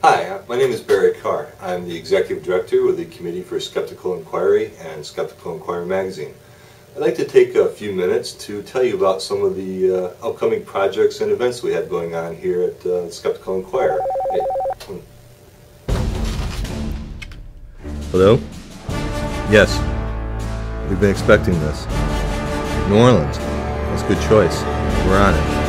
Hi, my name is Barry Carr. I'm the Executive Director with the Committee for Skeptical Inquiry and Skeptical Inquiry magazine. I'd like to take a few minutes to tell you about some of the upcoming projects and events we have going on here at Skeptical Inquirer. Hello? Yes. We've been expecting this. New Orleans. That's a good choice. We're on it.